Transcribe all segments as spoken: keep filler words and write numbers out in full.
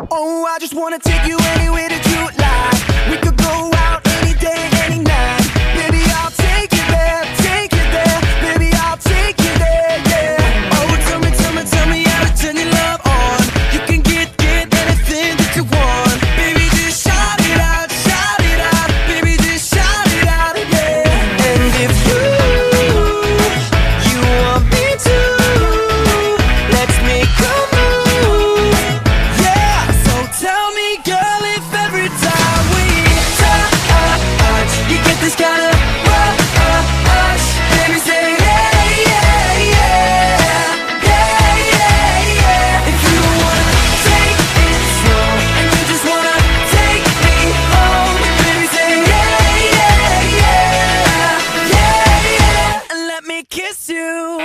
Oh, I just wanna take you anywhere that you like. We could go out any day, any night. Baby, I'll take you there, take you there. Baby, I'll take you there, yeah. Oh, tell me, tell me, tell me how to turn your love on. You can get, get anything that you want. Baby, just shout it out, shout it out. Baby, just shout it out, yeah. And if you, you want me to, let's make a move, yeah. So tell me, girl, if every time we touch, you get this kind of rush. Baby, say yeah, yeah, yeah, yeah, yeah, yeah. If you wanna take it slow and you just wanna take me home, baby, say yeah, yeah, yeah, yeah, yeah. And let me kiss you.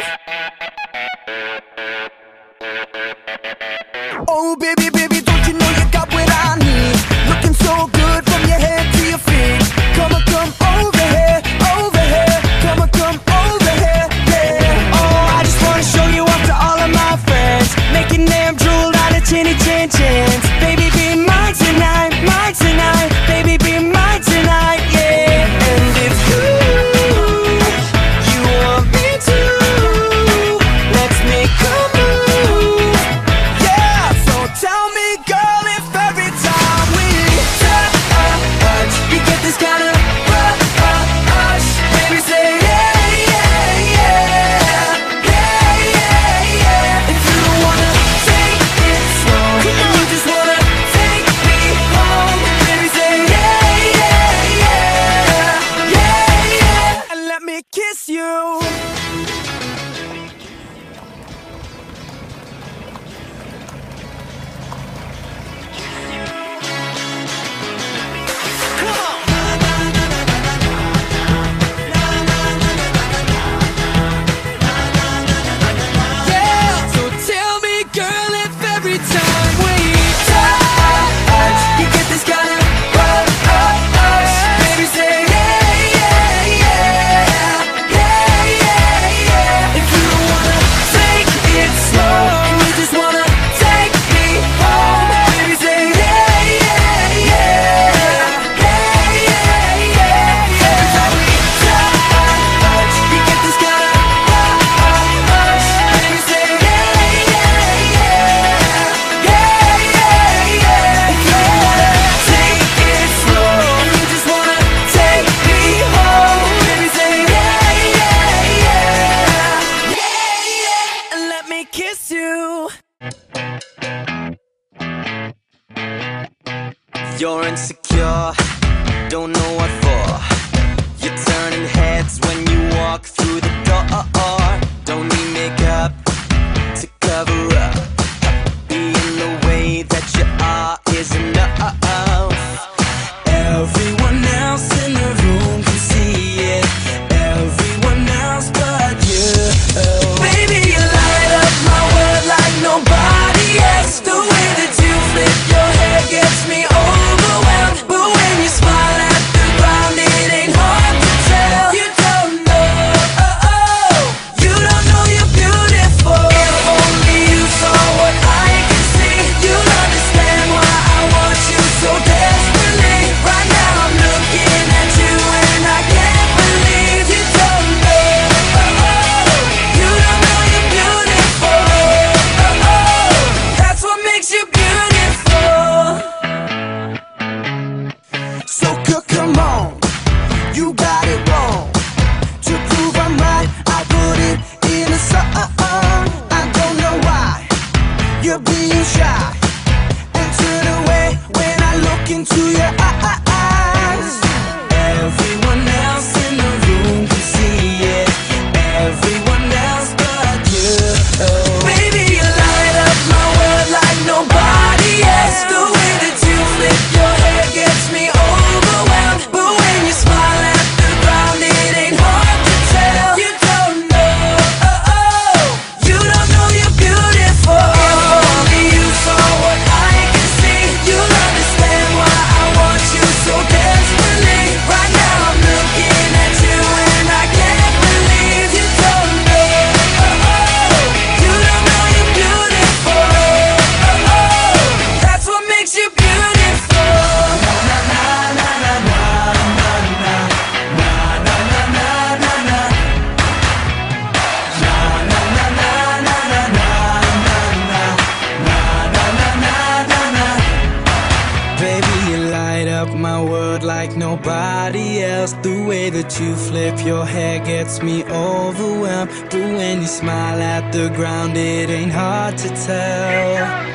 Oh, baby, baby, don't you know you got what I need? Looking so good from your head to your feet. Come on, come over here, over here. Come on, come over here, yeah. Oh, I just wanna show you off to all of my friends, making them drool out of chinny chin chins. Baby, be mine tonight, mine tonight. Baby, be mine tonight, yeah. And if you, you want me to, let's make a move, yeah. So tell me, girl, if every time we touch, you get this kind of rush. Baby, say yeah, yeah, yeah, yeah, yeah, yeah. If you wanna take it slow and you just wanna take me home, baby, say yeah, yeah, yeah, yeah, yeah. And let me kiss you. Yeah, so tell me, girl, if every time we touch, you get this kind of rush. Baby, say yeah, yeah, yeah, yeah, yeah, yeah. If you wanna take it slow and you just wanna take me home, baby, say yeah, yeah, yeah, yeah, yeah, yeah. Every time we touch, you get this kind of rush. Baby, say yeah, yeah, yeah, yeah, yeah, yeah. If you wanna take it slow and you just wanna take me home, baby, say yeah, yeah, yeah, yeah, yeah. And let me kiss you. You're insecure, don't know what for. You're turning heads when you walk through the door. Don't need makeup to cover up. Being the way that you are is enough. Everyone else in the room can see it, everyone else but you. Baby, you light up my world like nobody else. The way that you flip your hair gets me overwhelmed, but when you smile at the like nobody else. The way that you flip your hair gets me overwhelmed. But when you smile at the ground, it ain't hard to tell.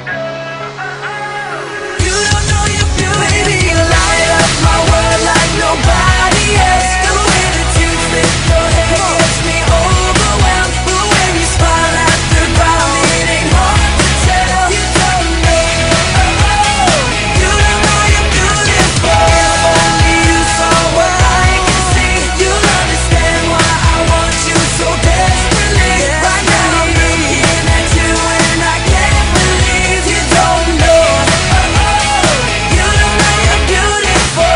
You don't know you're beautiful. Baby, you light up my world like nobody else. The way that you flip your hair gets me overwhelmed. But when you smile at the ground, it ain't hard to tell. You don't know. You don't know you're beautiful. Only you saw what I can see. You'll understand why I want you so desperately. Right now I'm looking at you and I can't believe you don't know. You don't know you're beautiful.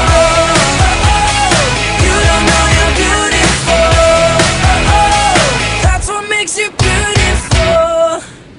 You don't know you're beautiful. That's what makes you beautiful.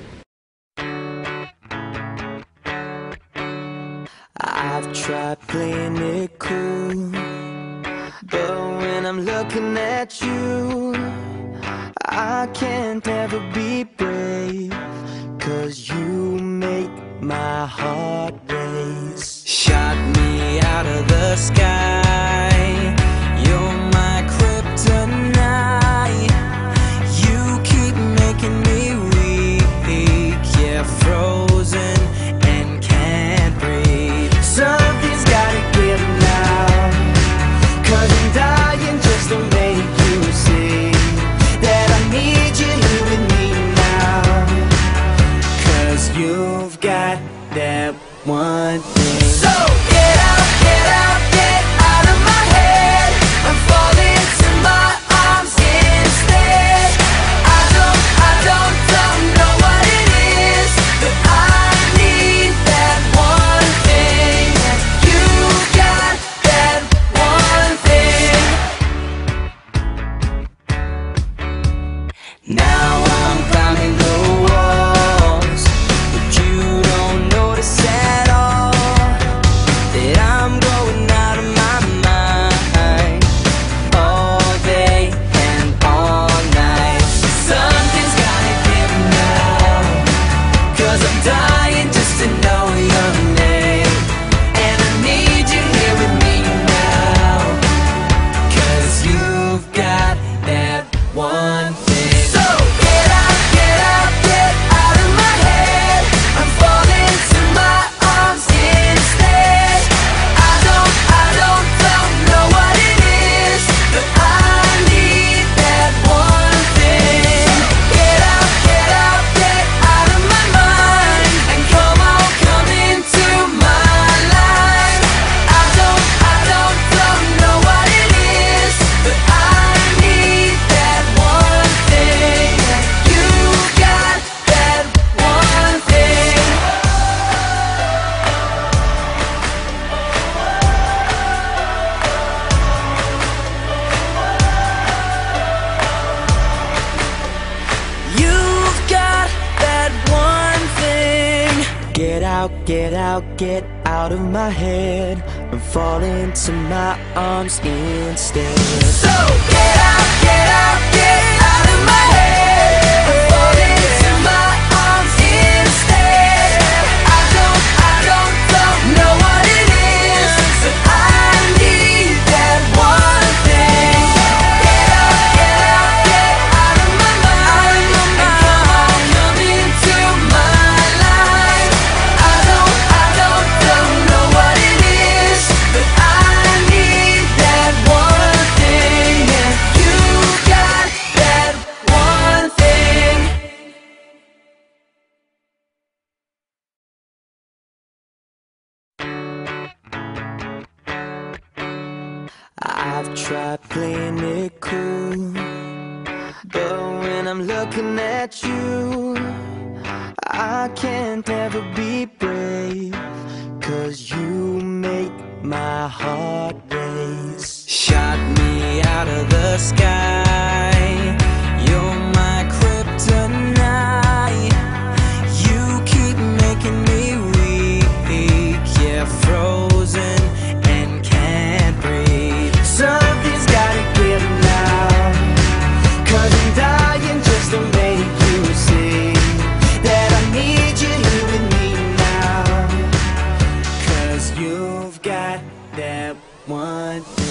I've tried playing it cool, but when I'm looking at you, I can't ever be brave. Cause you make my heart race. Shot me out of the sky. You're my kryptonite. You keep making me weak. Yeah, frozen and can't breathe. Something's gotta give now. Cause I'm dying just to make you see that I need you here with me now. Cause you've got that one thing. So get out, get out, get out of my head. I'm falling to my arms instead. I don't, I don't, don't know what it is, but I need that one thing. You got that one thing. Now I'm climbing the walls, but you don't notice at all that I'm going out of my mind all day and all night. Something's gotta give now, cause I'm dying just to know your name. And I need you here with me now, cause you've got that one thing. So get out, get out, get out of my head. I'm falling to my arms instead. I don't, I don't, don't know what it is, but I need that one thing. Get out, get out, get out of my mind, and come on, come into my life. I don't, I don't, don't know what it is, but I need that one thing. You got that one thing. You've got that one thing. Get out, get out, get out of my head. I'm falling to my arms instead. So get out, get out, get out of my head. I'm falling to my arms instead. I don't, I don't, don't know what it is, but I need that one thing. Get out, get out, get out of my mind, and come on, come into my life. I don't, I don't, don't know what it is, but I need that one thing. And you got that one thing. I've tried playing it cool, but when I'm looking at you, I can't ever be brave. Cause you make my heart race. Shot me out of the sky. You're my kryptonite. You keep making me weak. Yeah, frozen and can't breathe. Something's gotta give now, cause I'm dying just to make you see that I need you here with me now. Cause you've got that one thing.